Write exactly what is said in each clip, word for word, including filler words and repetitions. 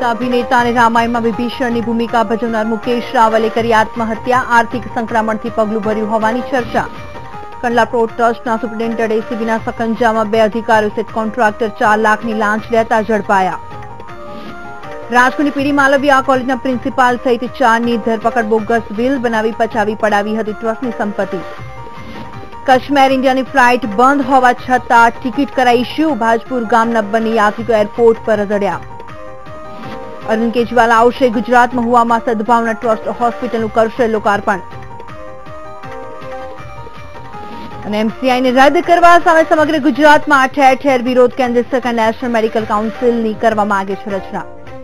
अभिनेता ने रामायण में विभीषण की भूमिका भजवनार मुकेश रावले करी आत्महत्या। आर्थिक संक्रमण थी पगलू भर्यु होवानी चर्चा। कंडला पोर्ट ट्रस्टना सुप्रिटेन्डेंट एसीबीना सकंजामां बे अधिकारीओ सहित कोन्ट्राक्टर चार लाखनी लांच लेता झड़पाया। રાજકોટની પીડી માલવિયા કોલેજના પ્રિન્સિપાલ સહિત ચારની ધરપકડ। બોગસ બિલ બનાવી પચાવી પડાવી હતી ટ્રસ્ટની સંપત્તિ। કચ્છ એર ઇન્ડિયાની ફ્લાઇટ બંધ હોવા છતાં ટિકિટ કરાઈ ઇસ્યુ। ભાજપુર ગામના બંને યાત્રિકો એરપોર્ટ પર રઝળ્યા। અરવિંદ કેજરીવાલ આવશે ગુજરાતમાં હુવામાં સદભાવના ટ્રસ્ટ હોસ્પિટલનું કરશે લોકાર્પણ। અને એમસીઆઈને રદ કરવા સામે સમગ્ર ગુજરાતમાં ઠેર ઠેર વિરોધ। કેન્દ્ર સરકાર નેશનલ મેડિકલ કાઉન્સિલની કરવા માંગે છે રચના।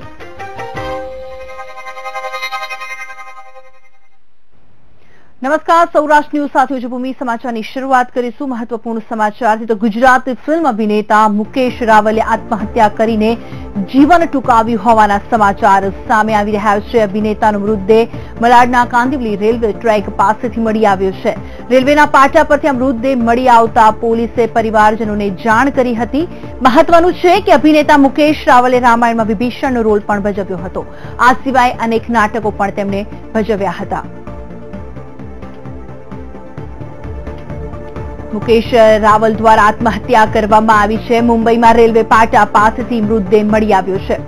नमस्कार, सौराष्ट्र न्यूज साथ भूमि समाचार की शुरुआत करीशुं। महत्वपूर्ण समाचार तो गुजराती फिल्म अभिनेता मुकेश रावले आत्महत्या करीने जीवन टूंकाव्युं होवाना समाचार सामे आवी रह्या छे। अभिनेतानो मृतदेह मलाडना कांदिवली रेलवे ट्रेक पासेथी मळी आव्यो छे। रेलवेना पाटा परथी आ मृतदेह मळी आवता पोलीसे परिवारजनोने जाण करी हती। महत्वनुं छे के अभिनेता मुकेश रावले रामायणमां विभीषणनो रोल पण भजव्यो हतो। आ सिवाय अनेक नाटको पण तेमणे भजव्या हता। मुकेश रावल द्वारा आत्महत्या करवामां आवी छे। मुंबईमां रेलवे पाटा पासेथी मृतदेह मळी आव्यो छे।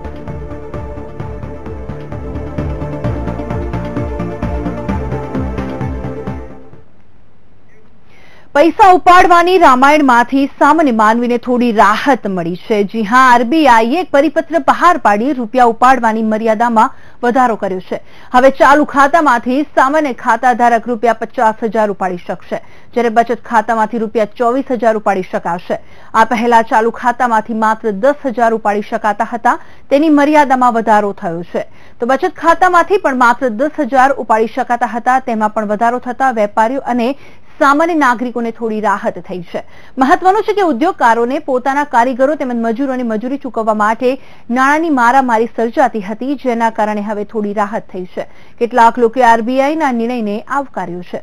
पैसा उपाड़वानी रामायणमांथी सामान्य मानवीने थोड़ी राहत मळी छे। जी हां, आरबीआईए एक परिपत्र बहार पाडी रूपिया उपाड़वानी मर्यादामां વધારો કર્યો છે। હવે ચાલુ ખાતામાંથી સામાન્ય ખાતાધારક રૂપિયા પચાસ હજાર ઉપાડી શકશે, જ્યારે બચત ખાતામાંથી રૂપિયા ચોવીસ હજાર ઉપાડી શકાશે। આ પહેલા ચાલુ ખાતામાંથી માત્ર દસ હજાર ઉપાડી શકાતા હતા, તેની મર્યાદામાં વધારો થયો છે। તો બચત ખાતામાંથી પણ માત્ર દસ હજાર ઉપાડી શકાતા હતા, તેમાં પણ વધારો થતા વેપારીઓ અને सामान्य नागरिकों ने थोड़ी राहत थई छे। महत्वनुं छे के उद्योगकारोने पोताना कारीगरो तेमज मजूरोने मजूरी चूकववा माटे नाणांनी मारामारी सर्जाती हती, जेना कारणे हवे थोड़ी राहत थई छे। केटलाक लोकोए आरबीआईना निर्णयने आवकार्यो छे।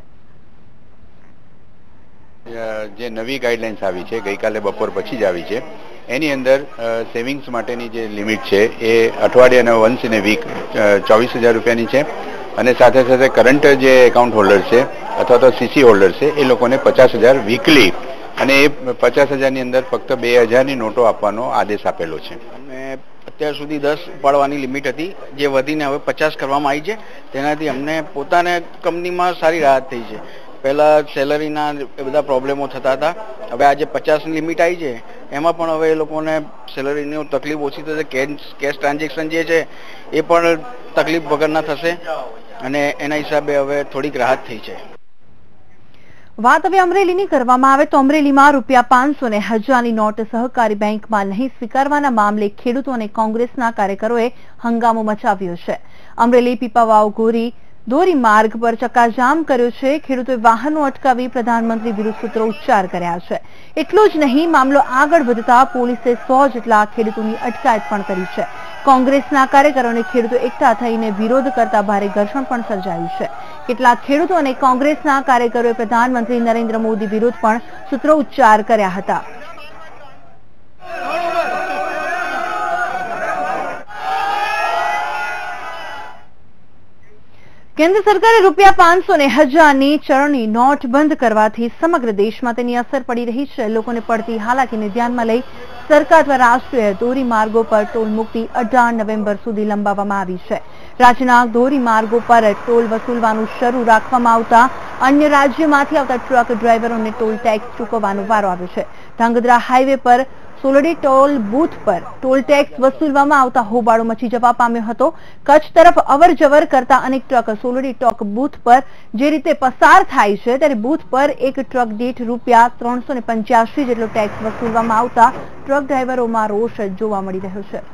जे नवी गाइडलाइन्स आवी छे गईकाले बपोर पछी ज आवी छे, एनी अंदर सेविंग्स माटेनी जे लिमिट छे ए अठवाडिया ने वन्स इन ए वीक चौवीस हजार रुपयानी छे અને સાથે સાથે કરંટ જે એકાઉન્ટ હોલ્ડર છે અથવા તો સીસી હોલ્ડર છે એ લોકોને પચાસ હજાર વીકલી અને એ પચાસ હજારની અંદર ફક્ત બે હજારની નોટો આપવાનો આદેશ આપેલો છે। અમે અત્યાર સુધી દસ ઉપાડવાની લિમિટ હતી, જે વધીને હવે પચાસ કરવામાં આવી છે। તેનાથી અમને પોતાને કંપનીમાં સારી રાહત થઈ છે। પહેલા સેલરીના એ બધા પ્રોબ્લેમો થતા હતા, હવે આજે પચાસની લિમિટ આવી છે, એમાં પણ હવે એ લોકોને સેલરીની તકલીફ ઓછી થશે। કેશ કેશ ટ્રાન્ઝેક્શન જે છે એ પણ તકલીફ વગરના થશે અને એના હિસાબે હવે થોડીક રાહત થઈ છે। વાત હવે અમરેલીની કરવામાં આવે તો અમરેલીમાં રૂપિયા પાંચસો ને હજારની નોટ સહકારી બેંકમાં નહીં સ્વીકારવાના મામલે ખેડૂતો અને કોંગ્રેસના કાર્યકરોએ હંગામો મચાવ્યો છે। અમરેલી પીપાવાવ ગોરી દોરી માર્ગ પર ચક્કાજામ કર્યો છે। ખેડૂતોએ વાહનો અટકાવી પ્રધાનમંત્રી વિરુદ્ધ સૂત્રોચ્ચાર કર્યા છે। એટલું જ નહીં, મામલો આગળ વધતા પોલીસે સો જેટલા ખેડૂતોની અટકાયત પણ કરી છે। કોંગ્રેસના કાર્યકરોને ખેડૂતો એકઠા થઈને વિરોધ કરતા ભારે ઘર્ષણ પણ સર્જાયું છે। કેટલાક ખેડૂતો અને કોંગ્રેસના કાર્યકરોએ પ્રધાનમંત્રી નરેન્દ્ર મોદી વિરુદ્ધ પણ સૂત્રોચ્ચાર કર્યા હતા। केन्द्र सरकारे रूपिया पांचसो ने हजारनी चलनी नोट बंद करवाथी समग्र देश में तेनी असर पड़ी रही है। लोकोने पड़ती हालाकीने ध्यानमां लई सरकार द्वारा राष्ट्रीय धोरी मार्गो पर टोल मुक्ति अठार नवेम्बर सुधी लंबाववामां आवी छे। राज्यना धोरी मार्गो पर टोल वसूलवानुं शरू राखवामां आवता अन्य राज्योमांथी आवता ट्रक ड्राइवरोने टोल टेक्स चूकवવાનો વારો આવ્યો છે। ધાંગધ્રા હાઈવે पर સોલડી ટોલ બૂથ પર ટોલ ટેક્સ વસૂલવામાં આવતા હોબાળો મચી જવા પામ્યો હતો। કચ્છ તરફ અવર જવર કરતા અનેક ટ્રક સોલડી ટોક બૂથ પર જે રીતે પસાર થાય છે, ત્યારે બૂથ પર એક ટ્રક દીઠ રૂપિયા ત્રણસો ને પંચ્યાસી જેટલો ટેક્સ વસૂલવામાં આવતા ટ્રક ડ્રાઈવરોમાં રોષ જોવા મળી રહ્યો છે।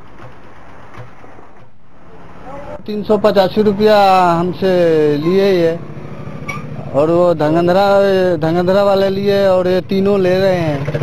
तीन सौ पचासी रुपया हमसे लिए ये, और वो धंगंधरा धंगंधरा वाले लिए, और ये तीनों ले रहे हैं।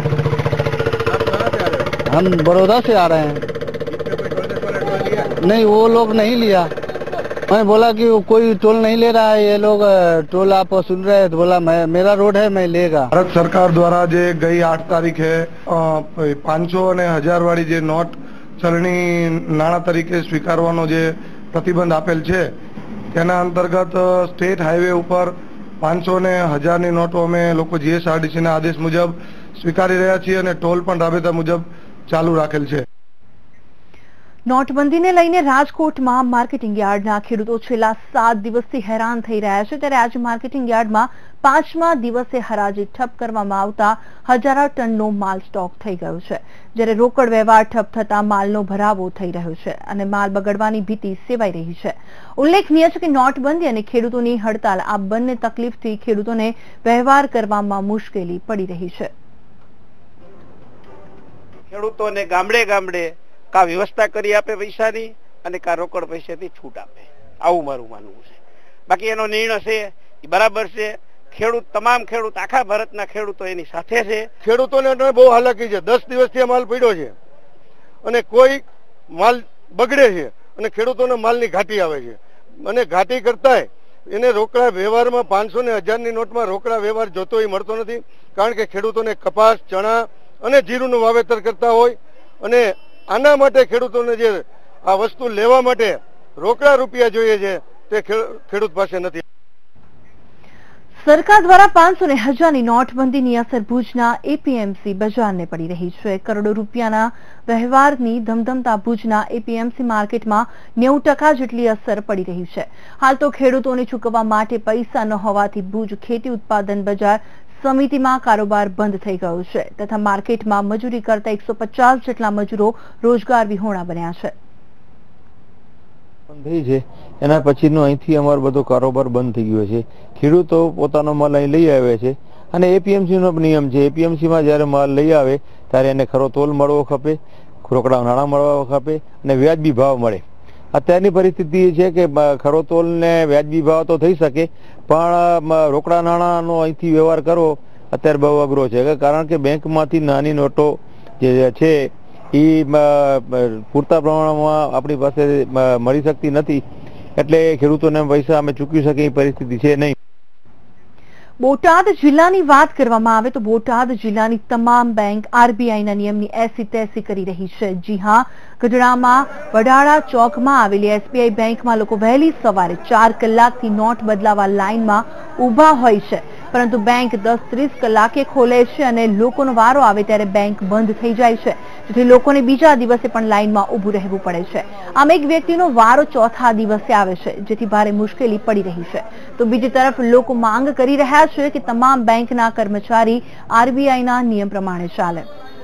हम बड़ौदा से आ रहे हैं। नहीं, वो लोग नहीं लिया। मैं बोला कि कोई टोल नहीं ले रहा है, ये लोग टोल आप वसूल रहे हैं। तो बोला मैं मेरा रोड है, मैं लेगा। भारत सरकार द्वारा जे गई आठ तारीख है पांच सौ ने हजार वाली जे नोट ચલણી નાણાં તરીકે સ્વીકારવાનો જે પ્રતિબંધ આપેલ છે તેના અંતર્ગત સ્ટેટ હાઈવે ઉપર પાંચસો ને હજારની નોટો અમે લોકો જીએસઆરટીસીના આદેશ મુજબ સ્વીકારી રહ્યા છીએ અને ટોલ પણ રાબેતા મુજબ ચાલુ રાખેલ છે. નોટબંધીને લઈને રાજકોટમાં માર્કેટિંગ યાર્ડના ખેડૂતો છેલ્લા સાત દિવસથી હેરાન થઈ રહ્યા છે, ત્યારે આજે માર્કેટિંગ યાર્ડમાં પાંચમા દિવસે હરાજી ઠપ કરવામાં આવતા હજારો ટનનો માલ સ્ટોક થઈ ગયો છે, જ્યારે રોકડ વ્યવહાર ઠપ થતા માલનો ભરાવો થઈ રહ્યો છે અને માલ બગડવાની ભીતિ સેવાઈ રહી છે. ઉલ્લેખનીય છે કે નોટબંધી અને ખેડૂતોની હડતાલ આ બંને તકલીફથી ખેડૂતોને વ્યવહાર કરવામાં મુશ્કેલી પડી રહી છે. ખેડૂતોને ગામડે ગામડે કા વ્યવસ્થા કરી આપે પૈસાની અને કા રોકડ પૈસાથી છૂટ આપે, આવું મારું માનવું છે. બાકી એનો નિર્ણય છે એ બરાબર છે. ખેડૂત તમામ ખેડૂત આખા ભારતના ખેડૂતો એની સાથે છે. ખેડૂતોને બહુ હાલાકી છે. દસ દિવસથી માલ પડ્યો છે અને કોઈ માલ બગડે છે અને ખેડૂતોને માલની ઘાટી આવે છે અને ઘાટી કરતા એને રોકડા વ્યવહારમાં પાંચસો ને હજારની નોટમાં રોકડા વ્યવહાર જોતો એ મળતો નથી, કારણ કે ખેડૂતોને કપાસ, ચણા અને જીરુંનું વાવેતર કરતા હોય અને આના માટે ખેડૂતોને જે આ વસ્તુ લેવા માટે રોકડા રૂપિયા જોઈએ છે તે ખેડૂત પાસે નથી. સરકાર દ્વારા પાંચસો ને હજારની નોટબંધીની અસર ભુજના એપીએમસી બજારને પડી રહી છે. કરોડો રૂપિયાના વ્યવહારની ધમધમતા ભુજના એપીએમસી માર્કેટમાં નેવું ટકા જેટલી અસર પડી રહી છે. હાલ તો ખેડૂતોને ચૂકવવા માટે પૈસા ન હોવાથી ભુજ ખેતી ઉત્પાદન બજાર સમિતિમાં કારોબાર બંધ થઈ ગયો છે તથા માર્કેટમાં મજૂરી કરતા એકસો પચાસ જેટલા મજૂરો રોજગાર વિહોણા બન્યા છે. થઈ છે એના પછીનો અહીંથી અમારો બધો કારોબાર બંધ થઈ ગયો છે. ખેડૂતો પોતાનો માલ અહીં લઈ આવે છે અને એપીએમસી નો નિયમ છે, એપીએમસી માં જયારે માલ લઈ આવે ત્યારે એને ખરો તોલ મળવો ખપે, રોકડા નાણાં મળવા ખપે અને વ્યાજબી ભાવ મળે. અત્યારની પરિસ્થિતિ એ છે કે ખરો તોલ ને વ્યાજબી ભાવ તો થઈ શકે પણ રોકડા નાણાંનો અહીંથી વ્યવહાર કરવો અત્યારે બહુ અઘરો છે, કારણ કે બેંકમાંથી નાની નોટો જે છે એ પૂરતા પ્રમાણમાં આપણી પાસે મળી શકતી નથી, એટલે ખેડૂતોને પૈસા અમે ચૂકવી શકીએ એ પરિસ્થિતિ છે નહીં. બોટાદ જિલ્લાની વાત કરવામાં આવે તો બોટાદ જિલ્લાની તમામ બેંક આરબીઆઈના નિયમની એસી તેસી કરી રહી છે. જી હા, ગઢડામાં વડાળા ચોકમાં આવેલી એસબીઆઈ બેંકમાં લોકો વહેલી સવારે ચાર કલાકથી નોટ બદલાવા લાઇનમાં ઉભા હોય છે, પરંતુ બેંક દસ ત્રીસ કલાકે ખોલે છે અને લોકોનો વારો આવે ત્યારે બેંક બંધ થઈ જાય છે, જેથી લોકોને બીજા દિવસે પણ લાઇનમાં ઉભું રહેવું પડે છે. આમ એક વ્યક્તિનો વારો ચોથા દિવસે આવે છે, જેથી ભારે મુશ્કેલી પડી રહી છે. તો બીજી તરફ લોકો માંગ કરી રહ્યા છે કે તમામ બેંકના કર્મચારી આરબીઆઈના નિયમ પ્રમાણે ચાલે.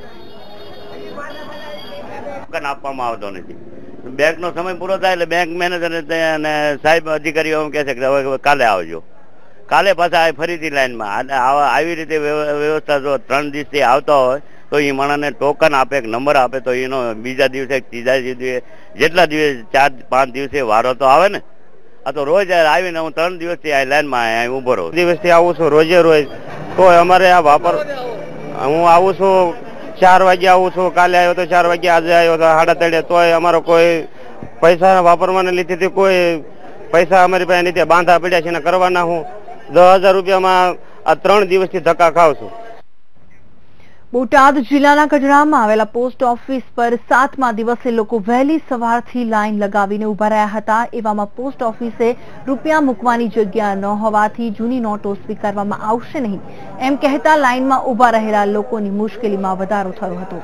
આપવામાં આવતો નથી. બેંક નો સમય પૂરો થાય એટલે બેંક મેનેજર અને સાહેબ અધિકારીઓ એમ કહે છે કે હવે કાલે આવજો, કાલે પાછા ફરીથી લાઈનમાં. આવી રીતે વ્યવસ્થા જો ત્રણ દિવસથી આવતા હોય તો એ માણસને ટોકન આપે, નંબર આપે તો એનો બીજા દિવસે ત્રીજા દિવસે જેટલા દિવસ ચાર પાંચ દિવસે વારો તો આવે ને. આ તો રોજ આવીને હું ત્રણ દિવસથી આ લાઈનમાં ઉભો રહું. દિવસથી આવું છું રોજે રોજ, તો અમારે આ વાપર હું આવું છું ચાર વાગે આવું છું, કાલે આવ્યો તો ચાર વાગે, આજે આવ્યો તો સાડા ત્રણે, તોય અમારો કોઈ પૈસા વાપરવાને લીધે કોઈ પૈસા અમારી પાસે નથી, બાંધા પડ્યા છે ને કરવાના. હું દસ હજાર રૂપિયામાં આ ત્રણ દિવસથી ધક્કા ખાવ છું. બોટાદ જિલ્લાના ગઢડામાં આવેલા પોસ્ટ ઓફિસ પર સાતમા દિવસે લોકો વહેલી સવારથી લાઇન લગાવીને ઉભા રહ્યા હતા. એવામાં પોસ્ટ ઓફિસે રૂપિયા મૂકવાની જગ્યા ન હોવાથી જૂની નોટો સ્વીકારવામાં આવશે નહીં એમ કહેતા લાઇનમાં ઉભા રહેલા લોકોની મુશ્કેલીમાં વધારો થયો હતો.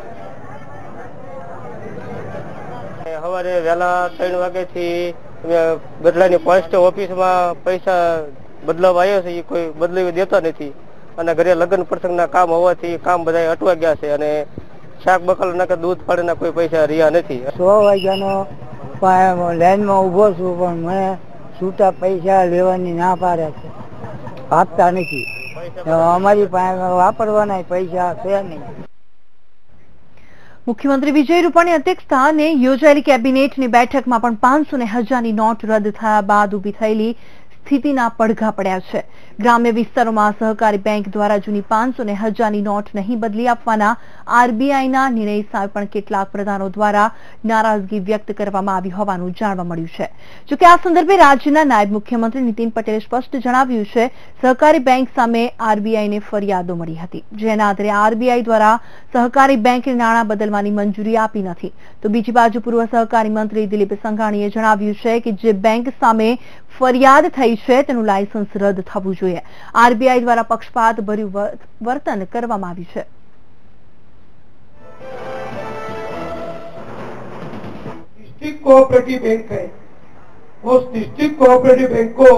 સવારે વહેલા ત્રણ વાગ્યાથી ગઢડાની પોસ્ટ ઓફિસમાં પૈસા બદલાવા આવ્યો છે, કોઈ બદલાવી દેતા નથી અને ઘરે લગ્ન પ્રસંગના કામ હોવાથી કામ બધા અટવા ગયા છે અને શાક બકાલા કે દૂધ પાણીના કોઈ પૈસા રહ્યા નથી. સો વાગ્યાનો લાઈનમાં ઉભો છું પણ મને છૂટા પૈસા લેવાની ના પાડે છે, આપતા નથી. અમારી પાસે વાપરવાના પૈસા છે નહીં. મુખ્યમંત્રી વિજય રૂપાણી અધ્યક્ષસ્થાને યોજાયેલી કેબિનેટની બેઠકમાં પણ પાંચસો ને હજારની નોટ રદ થયા બાદ ઉભી થયેલી સ્થિતિના પડઘા પડ્યા છે. ગ્રામ્ય વિસ્તારોમાં સહકારી બેંક દ્વારા જૂની પાંચસો ને હજારની નોટ નહીં બદલી આપવાના આરબીઆઈના નિર્ણય સામે પણ કેટલાક પ્રધાનો દ્વારા નારાજગી વ્યક્ત કરવામાં આવી હોવાનું જાણવા મળ્યું છે. જોકે આ સંદર્ભે રાજ્યના નાયબ મુખ્યમંત્રી નીતિન પટેલે સ્પષ્ટ જણાવ્યું છે, સહકારી બેંક સામે આરબીઆઈને ફરિયાદો મળી હતી, જેના આધારે આરબીઆઈ દ્વારા સહકારી બેંકને નાણાં બદલવાની મંજૂરી આપી નથી. તો બીજી બાજુ પૂર્વ સહકારી મંત્રી દિલીપ સંઘાણીએ જણાવ્યું છે કે જે બેંક સામે ફરિયાદ થઈ છે તેનું લાયસન્સ રદ થવું જોઈએ. આરબીઆઈ દ્વારા પક્ષપાત ભર્યું વર્તન કરવામાં આવ્યું છે. डिस्ट्रिक्ट कोऑपरेटिव बैंक है, उस डिस्ट्रिक्ट कोऑपरेटिव बैंक को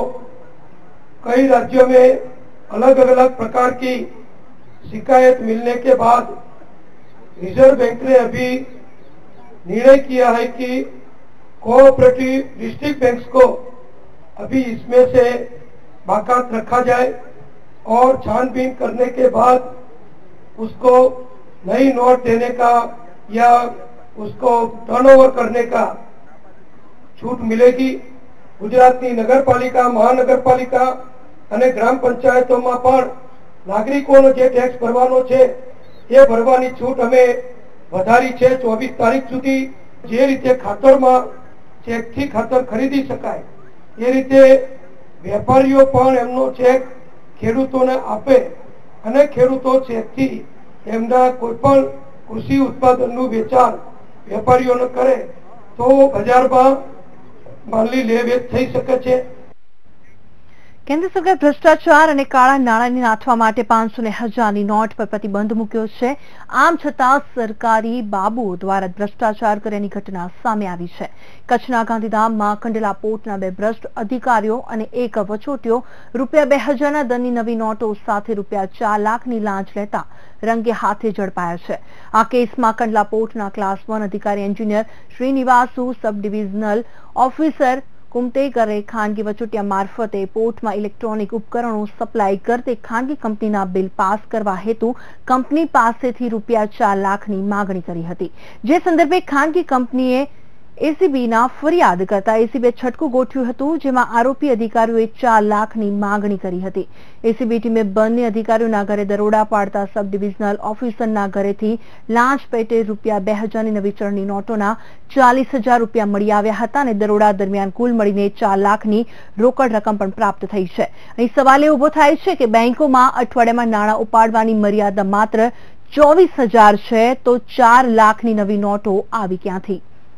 कई राज्यों में अलग अलग प्रकार की शिकायत मिलने के बाद रिजर्व बैंक ने अभी निर्णय किया है कि कोऑपरेटिव डिस्ट्रिक्ट बैंक्स को अभी इसमें से बाकात रखा जाए और छानबीन करने के बाद उसको नई नोट देने का या उसको टर्नओवर करने का छूट मिलेगी. गुजरातनी नगरपालिका, महानगरपालिका અને ગ્રામ પંચાયતોમાં પણ નાગરિકોનો જે ટેક્સ ભરવાનો છે એ ભરવાની છૂટ અમે વધારી છે. ચોવીસ તારીખ સુધી જે રીતે ખાતરમાં ચેકથી ખાતર ખરીદી શકાય એ રીતે વેપારીઓ પણ એમનો ચેક ખેડૂતોને આપે અને ખેડૂતો ચેકથી એમના કોઈ પણ કૃષિ ઉત્પાદનનું વેચાણ વેપારીઓને કરે તો બજારમાં માલની લે વેચ થઈ શકે છે. કેન્દ્ર સરકાર ભ્રષ્ટાચાર અને કાળા નાણાંને નાથવા માટે પાંચસો ને હજારની નોટ પર પ્રતિબંધ મૂક્યો છે. આમ છતાં સરકારી બાબુઓ દ્વારા ભ્રષ્ટાચાર કર્યાની ઘટના સામે આવી છે. કચ્છના ગાંધીધામમાં કંડલા પોર્ટના બે ભ્રષ્ટ અધિકારીઓ અને એક વચોટિયો રૂપિયા બે હજારના દરની નવી નોટો સાથે રૂપિયા ચાર લાખની લાંચ લેતા રંગે હાથે ઝડપાયા છે. આ કેસમાં કંડલા પોર્ટના ક્લાસ વન અધિકારી engineer Srinivasu, sub divisional officer કુમતેકરે ખાનગી વચોટિયા મારફતે પોર્ટમાં ઇલેક્ટ્રોનિક ઉપકરણો સપ્લાય કરતી ખાનગી કંપનીના બિલ પાસ કરવા હેતુ કંપની પાસેથી રૂપિયા ચાર લાખની માગણી કરી હતી. જે સંદર્ભે ખાનગી કંપનીએ એસીબીના ફરિયાદ કરતા એસીબીએ છટકું ગોઠવ્યું હતું, જેમાં આરોપી અધિકારીઓએ ચાર લાખની માગણી કરી હતી. એસીબી ટીમે બંને અધિકારીઓના ઘરે દરોડા પાડતા સબ ડિવિઝનલ ઓફિસરના ઘરેથી લાંચ પેટે રૂપિયા બે હજારની નવી ચલણી નોટોના ચાલીસ હજાર રૂપિયા મળી આવ્યા હતા અને દરોડા દરમિયાન કુલ મળીને ચાર લાખની રોકડ રકમ પણ પ્રાપ્ત થઈ છે. અહીં સવાલ એ ઉભો થાય છે કે બેંકોમાં અઠવાડિયામાં નાણાં ઉપાડવાની મર્યાદા માત્ર ચોવીસ હજાર છે, તો ચાર લાખની નવી નોટો આવી ક્યાંથી?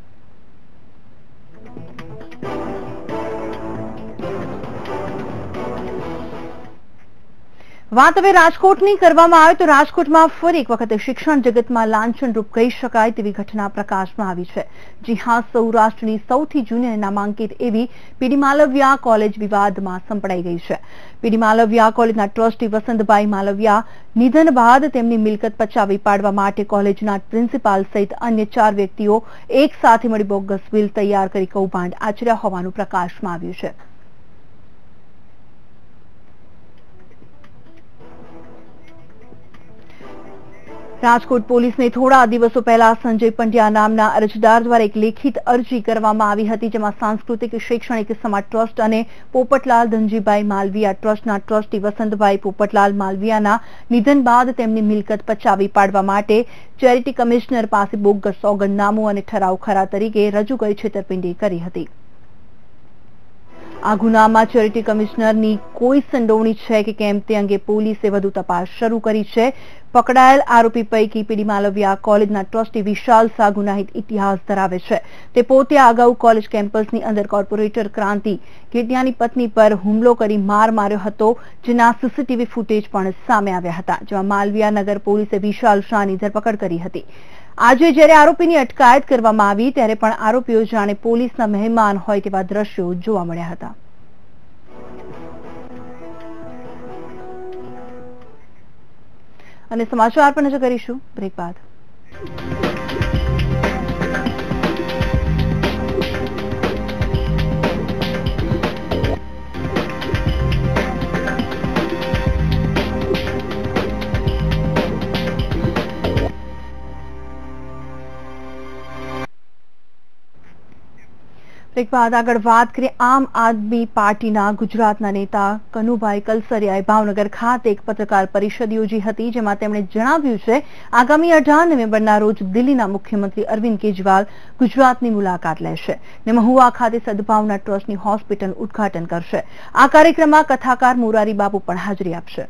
વાત હવે રાજકોટની કરવામાં આવે તો રાજકોટમાં ફરી એક વખત શિક્ષણ જગતમાં લાંછનરૂપ કહી શકાય તેવી ઘટના પ્રકાશમાં આવી છે. જી હા, સૌરાષ્ટ્રની સૌથી જૂની અને નામાંકિત એવી પીડી માલવિયા કોલેજ વિવાદમાં સંપડાઈ ગઈ છે. પીડી માલવિયા કોલેજના ટ્રસ્ટી વસંતભાઈ માલવિયા નિધન બાદ તેમની મિલકત પચાવી પાડવા માટે કોલેજના પ્રિન્સિપાલ સહિત અન્ય ચાર વ્યક્તિઓ એક સાથે મળી બોગસ બિલ તૈયાર કરી કૌભાંડ આચર્યા હોવાનું પ્રકાશમાં આવ્યું છે. રાજકોટ પોલીસને થોડા દિવસો પહેલા સંજય પંડ્યા નામના અરજદાર દ્વારા એક લેખિત અરજી કરવામાં આવી હતી, જેમાં સાંસ્કૃતિક શૈક્ષણિક સમાજ ટ્રસ્ટ અને પોપટલાલ ધનજીભાઈ માલવિયા ટ્રસ્ટના ટ્રસ્ટી વસંતભાઈ પોપટલાલ માલવિયાના નિધન બાદ તેમની મિલકત પચાવી પાડવા માટે ચેરિટી કમિશનર પાસે બોગસ સોગંદનામું અને ઠરાવ ખરા તરીકે રજૂ કરી છેતરપિંડી કરી હતી. આ ગુનામાં ચેરિટી કમિશનરની કોઈ સંડોવણી છે કે કેમ તે અંગે પોલીસે વધુ તપાસ શરૂ કરી છે. પકડાયેલ આરોપી પૈકી પીડી માલવિયા કોલેજના ટ્રસ્ટી વિશાલ શાહ ગુનાહિત ઇતિહાસ ધરાવે છે. તે પોતે અગાઉ કોલેજ કેમ્પસની અંદર કોર્પોરેટર ક્રાંતિ કેડિયાની પત્ની પર હુમલો કરી માર માર્યો હતો, જેના સીસીટીવી ફૂટેજ પણ સામે આવ્યા હતા, જેમાં માલવિયા નગર પોલીસે વિશાલ શાહની ધરપકડ કરી હતી. આજે જ્યારે આરોપીની અટકાયત કરવામાં આવી ત્યારે પણ આરોપીઓ જાણે પોલીસના મહેમાન હોય તેવા દ્રશ્યો જોવા મળ્યા હતા. અને સમાચાર પર નજર કરીશું બ્રેક બાદ. એક બાદ આગળ વાત કરીએ આમ આદમી પાર્ટીના ગુજરાતના નેતા કનુભાઈ કલસરિયાએ ભાવનગર ખાતે એક પત્રકાર પરિષદ યોજી હતી, જેમાં તેમણે જણાવ્યું છે આગામી અઢાર નવેમ્બરના રોજ દિલ્હીના મુખ્યમંત્રી અરવિંદ કેજરીવાલ ગુજરાતની મુલાકાત લેશે અને મહુવા ખાતે સદભાવના ટ્રસ્ટની હોસ્પિટલનું ઉદઘાટન કરશે। આ કાર્યક્રમમાં કથાકાર મોરારી બાપુ પણ હાજરી આપશે।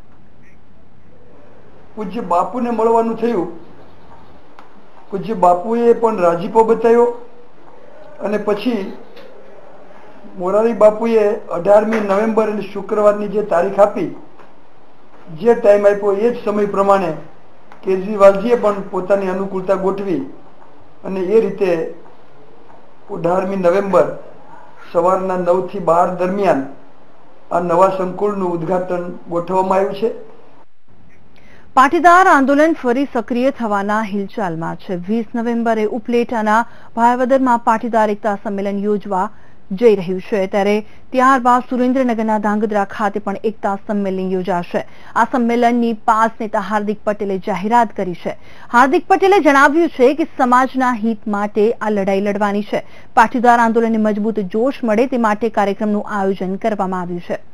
પૂજ્ય બાપુને મળવાનું થયું, પૂજ્ય બાપુએ પણ રાજીપો બતાવ્યો અને પછી મોરારી બાપુએ અઢારમી નવેમ્બર એટલે શુક્રવારની જે તારીખ આપી, જે ટાઈમ આપ્યો એ જ સમય પ્રમાણે કેજરીવાલજીએ પણ પોતાની અનુકૂળતા ગોઠવી અને એ રીતે અઢારમી નવેમ્બર સવારના નવ થી બાર દરમિયાન આ નવા સંકુલનું ઉદ્ઘાટન ગોઠવવામાં આવ્યું છે। પાટીદાર આંદોલન ફરી સક્રિય થવાના હિલચાલમાં છે। વીસ નવેમ્બરે ઉપલેટાના ભાયાવદરમાં પાટીદાર એકતા સંમેલન યોજવા જઈ રહ્યું છે, ત્યારે ત્યારબાદ સુરેન્દ્રનગરના ધાંગધ્રા ખાતે પણ એકતા સંમેલન યોજાશે। આ સંમેલનની પાસ નેતા હાર્દિક પટેલે જાહેરાત કરી છે। હાર્દિક પટેલે જણાવ્યું છે કે સમાજના હિત માટે આ લડાઈ લડવાની છે। પાટીદાર આંદોલનને મજબૂત જોશ મળે તે માટે કાર્યક્રમનું આયોજન કરવામાં આવ્યું છે।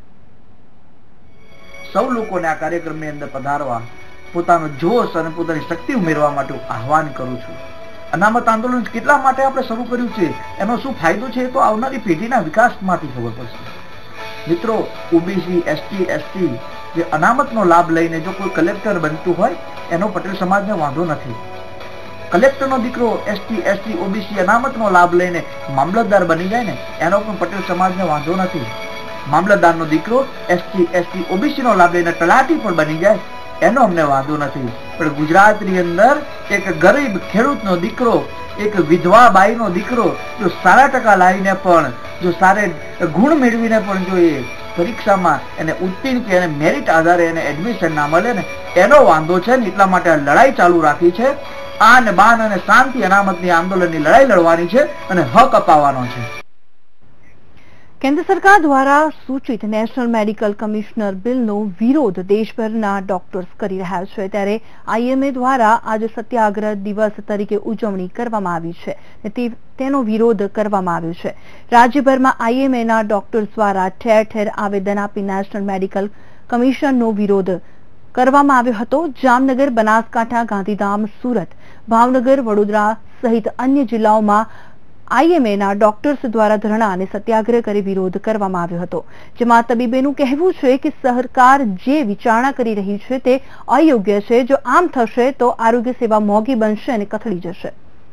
સૌ લોકોને આ કાર્યક્રમની અંદર પધારવા, પોતાનો જોશ અને પોતાની શક્તિ ઉમેરવા માટે આહવાન કરું છું। અનામત આંદોલન કેટલા માટે આપણે શરૂ કર્યું છે, એનો શું ફાયદો છે તો આવનારી પેઢીના વિકાસમાંથી ખબર પડશે। મિત્રો, ઓબીસી, એસટી, એસટી જે અનામતનો લાભ લઈને જો કોઈ કલેક્ટર બનતું હોય એનો પટેલ સમાજને વાંધો નથી। કલેક્ટરનો દીકરો એસટી, એસટી, ઓબીસી અનામતનો લાભ લઈને મામલતદાર બની જાય ને એનો પણ પટેલ સમાજને વાંધો નથી। મામલતદારનો દીકરો એસટી, એસટી, ઓબીસી નો લાભ લઈને તલાટી પણ બની જાય એનો અમને વાંધો નથી। પણ ગુજરાતની અંદર એક ગરીબ ખેડૂતનો દીકરો, એક વિધવા બાઈનો દીકરો જો સારા ટકા લાવીને પણ જો સારે ગુણ મેળવીને પણ જો એ પરીક્ષામાં એને ઉત્તીર્ણ કે એને મેરિટ આધારે એને એડમિશન ના મળે ને એનો વાંધો છે ને એટલા માટે લડાઈ ચાલુ રાખી છે। આન બાન અને શાંતિ અનામતની આંદોલનની લડાઈ લડવાની છે અને હક અપાવવાનો છે। કેન્દ્ર સરકાર દ્વારા સૂચિત નેશનલ મેડિકલ કમિશનર બિલનો વિરોધ દેશભરના ડોક્ટર્સ કરી રહ્યા છે, ત્યારે આઈએમએ દ્વારા આજે સત્યાગ્રહ દિવસ તરીકે ઉજવણી કરવામાં આવી છે, તેનો વિરોધ કરવામાં આવ્યો છે। રાજ્યભરમાં આઈએમએના ડોક્ટર્સ દ્વારા ઠેર ઠેર આવેદન આપી નેશનલ મેડિકલ કમિશનનો વિરોધ કરવામાં આવ્યો હતો। જામનગર, બનાસકાંઠા, ગાંધીધામ, સુરત, ભાવનગર, વડોદરા સહિત અન્ય જિલ્લાઓમાં આઈએમએના ડોક્ટર્સ દ્વારા ધરણા અને સત્યાગ્રહ કરી વિરોધ કરવામાં આવ્યો હતો, જેમાં તબીબોનું કહેવું છે કે સરકાર જે વિચારણા કરી રહી છે તે અયોગ્ય છે। જો આમ થશે તો આરોગ્ય સેવા મોંઘી બનશે અને કથળી જશે।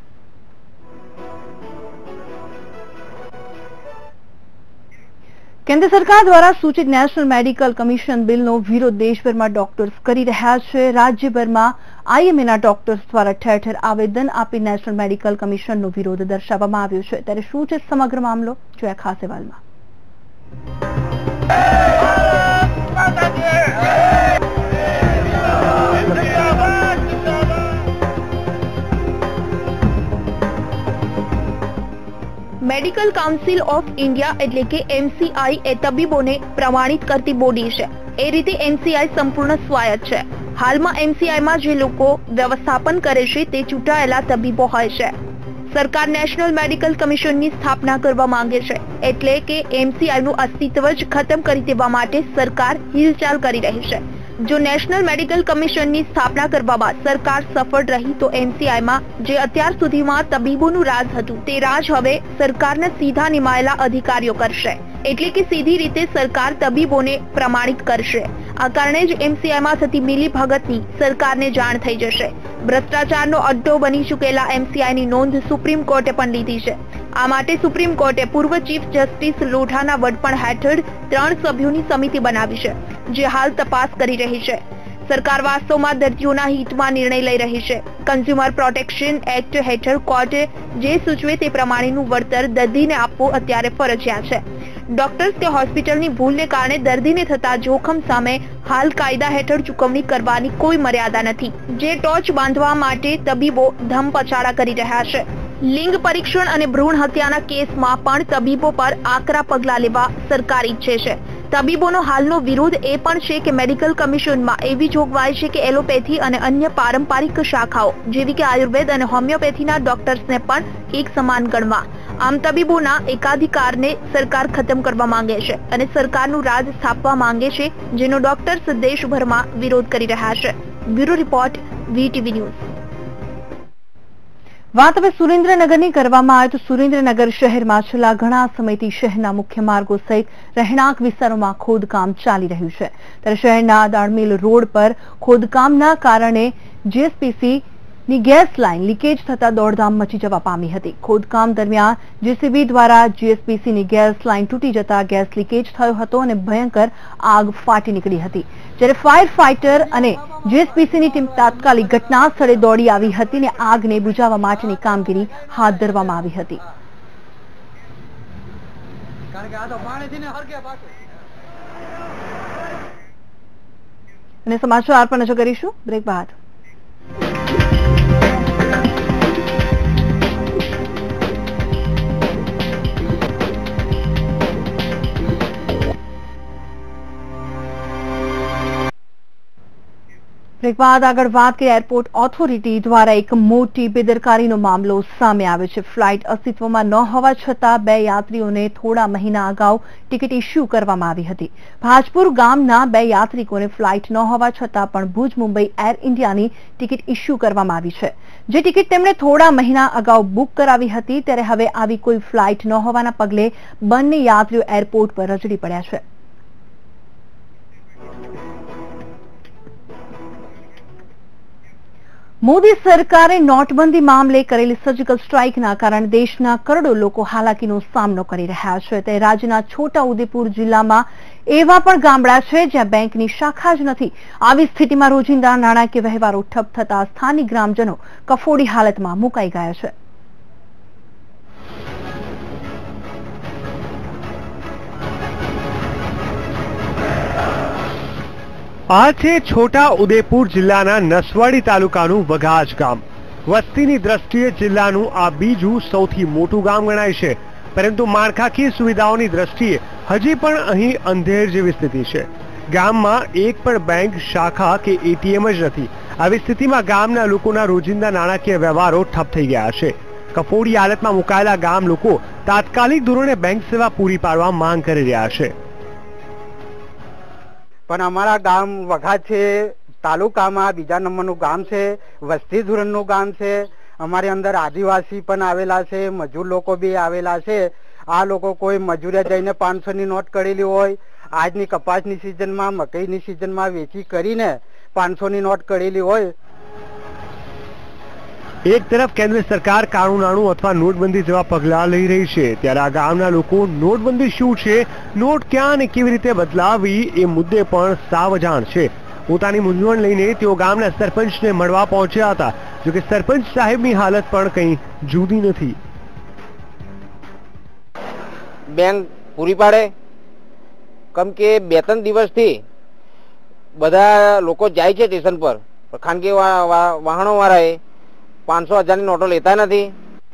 કેન્દ્ર સરકાર દ્વારા સૂચિત નેશનલ મેડિકલ કમિશન બિલનો વિરોધ દેશભરમાં ડોક્ટર્સ કરી રહ્યા છે। રાજ્યભરમાં આઈએમએના ડોક્ટર્સ દ્વારા ઠેર ઠેર આવેદન આપી નેશનલ મેડિકલ કમિશનનો વિરોધ દર્શાવવામાં આવ્યો છે। ત્યારે શું છે સમગ્ર મામલો, જોયા ખાસ અહેવાલમાં। મેડિકલ કાઉન્સિલ ઓફ ઇન્ડિયા એટલે કે એમસીઆઈ એ તબીબોને પ્રમાણિત કરતી બોડી છે। એ રીતે એમસીઆઈ સંપૂર્ણ સ્વાયત્ત છે। હાલમાં એમસીઆઈમાં જે લોકો વ્યવસ્થાપન કરે છે તે ચૂંટાયેલા તબીબો હોય છે। સરકાર નેશનલ મેડિકલ કમિશનની સ્થાપના કરવા માંગે છે, એટલે કે એમસીઆઈનું અસ્તિત્વ જ ખતમ કરી દેવા માટે સરકાર હિલચાલ કરી રહી છે। જો નેશનલ મેડિકલ કમિશનની સ્થાપના કરવામાં સરકાર સફળ રહી તો એમસીઆઈમાં જે અત્યાર સુધીમાં તબીબોનું રાજ હતું તે રાજ હવે સરકારના સીધા નિમાયેલા અધિકારીઓ કરશે, એટલે કે સીધી રીતે સરકાર તબીબોને પ્રમાણિત કરશે। આ કારણે જ એમસીઆઈમાં થતી મિલીભગતની સરકારને જાણ થઈ જશે। ભ્રષ્ટાચારનો અડ્ડો બની ચૂકેલા એમસીઆઈની નોંધ સુપ્રીમ કોર્ટે પણ લીધી છે। આ માટે સુપ્રીમ કોર્ટે પૂર્વ ચીફ જસ્ટિસ લોઢાના વડપણ હેઠળ ત્રણ સભ્યોની સમિતિ બનાવી છે, જે હાલ તપાસ કરી રહી છે। સરકાર વાસ્તવમાં દર્દીઓના હિતમાં નિર્ણય લઈ રહી છે। કન્ઝ્યુમર પ્રોટેક્શન એક્ટ હેઠળ કોર્ટે જે સૂચવે તે પ્રમાણેનું વળતર દર્દીને આપવું અત્યારે ફરજિયાત છે। ડોક્ટર્સ કે હોસ્પિટલની ભૂલને કારણે દર્દીને થતા જોખમ સામે હાલ કાયદા હેઠળ ચૂકવણી કરવાની કોઈ મર્યાદા નથી, જે ટોચ બાંધવા માટે તબીબો ધમપછાડા કરી રહ્યા છે। લિંગ પરીક્ષણ અને ભ્રૂણ હત્યાના કેસમાં પણ તબીબો પર આકરા પગલાં લેવા સરકાર ઈચ્છે છે। તબીબોનો હાલનો વિરોધ એ પણ છે કે મેડિકલ કમિશનમાં એવી જોગવાઈ છે કે એલોપેથી અને અન્ય પારંપરિક શાખાઓ જેવી કે આયુર્વેદ અને હોમિયોપેથીના ડોક્ટર્સને પણ એક સમાન ગણવા. આમ તબીબોના એકાધિકારને સરકાર ખતમ કરવા માંગે છે અને સરકારનું રાજ સ્થાપવા માંગે છે, જેનો ડોક્ટર્સ દેશભરમાં વિરોધ કરી રહ્યા છે. Bureau report, VTV news. વાત હવે સુરેન્દ્રનગરની કરવામાં આવે તો સુરેન્દ્રનગર શહેરમાં છેલ્લા ઘણા સમયથી શહેરના મુખ્ય માર્ગો સહિત રહેણાંક વિસ્તારોમાં ખોદકામ ચાલી રહ્યું છે. ત્યારે શહેરના દાડમેલ રોડ પર ખોદકામના કારણે જીએસપીસી ની ગેસ લાઇન લીકેજ થતા દોડધામ મચી જવા પામી હતી. ખોદકામ દરમિયાન જેસીબી દ્વારા જીએસપીસી ની ગેસ લાઇન તૂટી જતા ગેસ લીકેજ થયો હતો અને ભયંકર આગ ફાટી નીકળી હતી. જ્યારે ફાયર ફાઇટર અને જીએસપીસી ની ટીમ તાત્કાલિક ઘટના સ્થળે દોડી આવી હતી અને આગને બુઝાવવા માટેની કામગીરી હાથ ધરવામાં આવી હતી. અને સમાચાર પર નજર કરીશું બ્રેક બાદ. બ્રેક બાદ આગળ વાત કરીએ. એરપોર્ટ ઓથોરિટી દ્વારા એક મોટી બેદરકારીનો મામલો સામે આવ્યો છે. ફ્લાઇટ અસ્તિત્વમાં ન હોવા છતાં બે યાત્રીઓને થોડા મહિના અગાઉ ટિકિટ ઇસ્યુ કરવામાં આવી હતી. ભાજપુર ગામના બે યાત્રિકોને ફ્લાઇટ ન હોવા છતાં પણ ભુજ મુંબઈ એર ઇન્ડિયાની ટિકિટ ઇસ્યુ કરવામાં આવી છે. જે ટિકિટ તેમણે થોડા મહિના અગાઉ બુક કરાવી હતી, ત્યારે હવે આવી કોઈ ફ્લાઇટ ન હોવાના પગલે બંને યાત્રીઓ એરપોર્ટ પર રજડી પડ્યા છે. મોદી સરકારે નોટબંધી મામલે કરેલી સર્જિકલ સ્ટ્રાઇકના કારણે દેશના કરોડો લોકો હાલાકીનો સામનો કરી રહ્યા છે. તે રાજ્યના છોટા ઉદેપુર જિલ્લામાં એવા પણ ગામડા છે જ્યાં બેંકની શાખા જ નથી. આવી સ્થિતિમાં રોજિંદા નાણાકીય વ્યવહારો ઠપ થતા સ્થાનિક ગ્રામજનો કફોડી હાલતમાં મુકાઈ ગયા છે. આ છે છોટા ઉદેપુર જિલ્લાના નસવાડી તાલુકાનું વઘાજ ગામ. વસ્તીની દ્રષ્ટિએ જિલ્લાનું આ બીજું સૌથી મોટું ગામ ગણાય છે, પરંતુ માળખાકીય સુવિધાઓની દ્રષ્ટિએ હજી પણ અહીં અંધેર જેવી સ્થિતિ છે. ગામમાં એક પણ બેંક શાખા કે એટીએમ જ નથી. આવી સ્થિતિમાં ગામના લોકોના રોજિંદા નાણાકીય વ્યવહારો ઠપ થઈ ગયા છે. કફોડી હાલતમાં મુકાયેલા ગામ લોકો તાત્કાલિક ધોરણે બેંક સેવા પૂરી પાડવા માંગ કરી રહ્યા છે. પણ અમારા ગામ વઘાજ છે, તાલુકામાં બીજા નંબરનું ગામ છે, વસ્તી ધોરણનું ગામ છે. અમારી અંદર આદિવાસી પણ આવેલા છે, મજૂર લોકો બી આવેલા છે. આ લોકો કોઈ મજૂરે જઈને પાંચસો ની નોટ કરેલી હોય, આજની કપાસની સિઝનમાં મકઈની સિઝનમાં વેચી કરીને પાંચસો ની નોટ કરેલી હોય. એક તરફ કેન્દ્ર સરકાર કાળું નાણું અથવા નોટબંધી જેવા પગલાં લઈ રહી છે, ત્યારે આ ગામના લોકો નોટબંધી શું છે, નોટ ક્યાં અને કેવી રીતે બદલાવી એ મુદ્દે પણ સાવ અજાણ છે. પોતાની મૂંઝવણ લઈને તેઓ ગામના સરપંચને મળવા પહોંચ્યા હતા, જોકે સરપંચ સાહેબની હાલત પણ કંઈ જુદી નથી. બેંક પૂરી પાડે, કેમ કે બે ત્રણ દિવસથી બધા લોકો જાય છે સ્ટેશન પર, ખાનગી વાહનો વાળાએ પાંચસો હજારની નોટો લેતા નથી.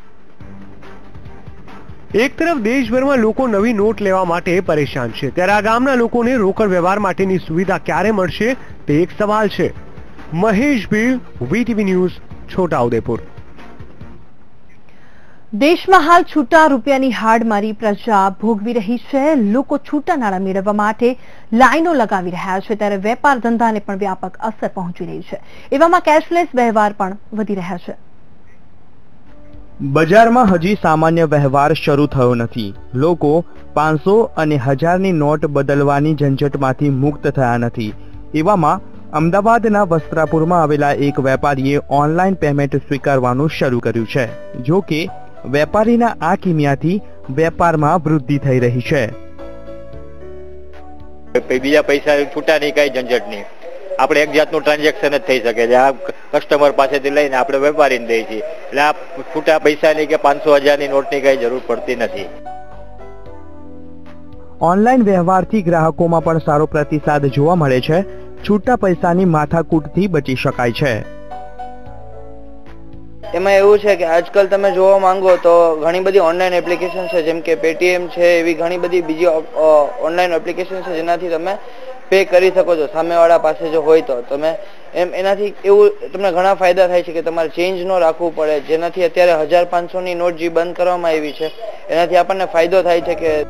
એક તરફ દેશભરમાં લોકો નવી નોટ લેવા માટે પરેશાન છે, ત્યારે આ ગામના લોકોને રોકડ વ્યવહાર માટેની સુવિધા ક્યારે મળશે તે એક સવાલ છે. Mahesh Bhil, VTV news, Chhota Udepur. દેશમાં હાલ છૂટા રૂપિયાની હાડમારી પ્રજા ભોગવી રહી છે. લોકો છૂટા નાણાં મેળવવા માટે લાઈનો લગાવી રહ્યા છે, ત્યારે વેપાર ધંધાને પણ વ્યાપક અસર પહોંચી રહી છે. એવામાં કેશલેસ વ્યવહાર પણ વધી રહ્યા છે. બજારમાં હજી સામાન્ય વ્યવહાર શરૂ થયો નથી. લોકો પાંચસો અને હજારની નોટ બદલવાની ઝંઝટમાંથી મુક્ત થયા નથી. એવામાં અમદાવાદના વસ્ત્રાપુરમાં આવેલા એક વેપારીએ ઓનલાઈન પેમેન્ટ સ્વીકારવાનું શરૂ કર્યું છે. જો કે વેપારીના આ કિમિયાથી વેપારમાં વૃદ્ધિ થઈ રહી છે. બીજા પૈસા છૂટા નહીં, કઈ ઝંઝટ નહીં. આપણે એક જાતનું ટ્રાન્ઝેક્શન જ થઈ શકે છે. આ કસ્ટમર પાસેથી લઈને આપણે વેપારીને દઈએ છીએ, એટલે આ છૂટા પૈસાની કે પાંચસો હજારની નોટની કઈ જરૂર પડતી નથી. ઓનલાઈન વ્યવહારથી ગ્રાહકોમાં પણ સારો પ્રતિસાદ જોવા મળે છે. છૂટા પૈસાની માથાકૂટથી બચી શકાય છે. એમાં એવું છે કે આજકાલ તમે જોવા માંગો તો ઘણી બધી ઓનલાઈન એપ્લિકેશન છે, જેમ કે પેટીએમ છે, એવી ઘણી બધી બીજી ઓનલાઈન એપ્લિકેશન છે જેનાથી તમે પે કરી શકો છો સામેવાળા પાસે જો હોય તો. તમે એમ એનાથી એવું તમને ઘણા ફાયદા થાય છે કે તમારે ચેન્જ ન રાખવું પડે, જેનાથી અત્યારે હજાર પાંચસો ની નોટ જે બંધ કરવામાં આવી છે એનાથી આપણને ફાયદો થાય છે કે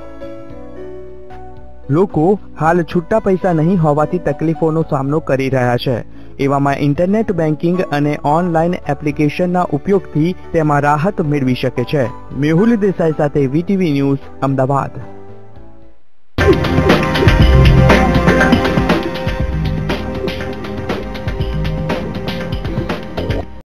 લોકો હાલ છૂટા પૈસા નહીં હોવાથી તકલીફોનો સામનો કરી રહ્યા છે. એવામાં ઇન્ટરનેટ બેન્કિંગ અને ઓનલાઈન એપ્લિકેશનના ઉપયોગથી તેમાં રાહત મેળવી શકે છે. મેહુલ દેસાઈ સાથે વીટીવી ન્યૂઝ, અમદાવાદ.